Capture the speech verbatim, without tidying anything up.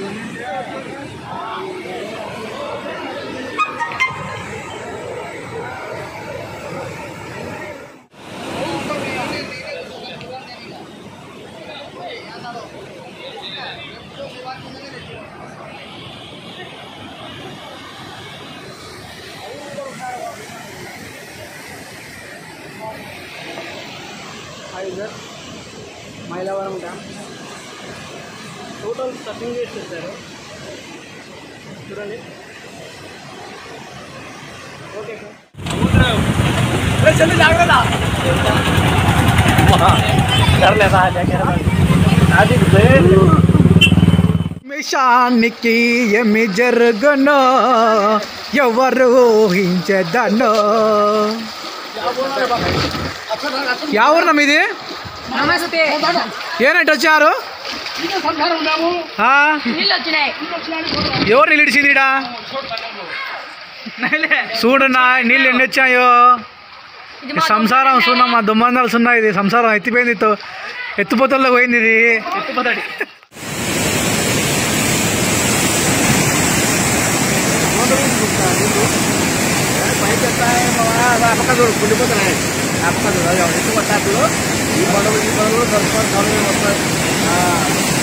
Mylavaram dam total stuffing చేసి చేశారు చూడండి. ఓకే సార్ చల్లి జాగ్రత్త మిషానికి ఏమి జరుగునో ఎవరు ఊహించదనో. ఎవరు మీది? నమస్తే. ఏనంటే వచ్చారు? ఎవరు నీళ్ళు ఇడిచింది? చూడన్నా నీళ్ళు ఎన్ని వచ్చాయో. సంసారం సున్నా, మా దుమ్మందాలు సున్నా. ఇది సంసారం ఎత్తిపోయింది, ఎత్తుపోతల్లో పోయింది ఇది. ఎత్తుపోతాడు పక్క చూడు కుళ్ళిపోతున్నాయి. ఆ పక్క చూడు ఎత్తుపట్టాకులు ఈ పడవ ఈ పడవలు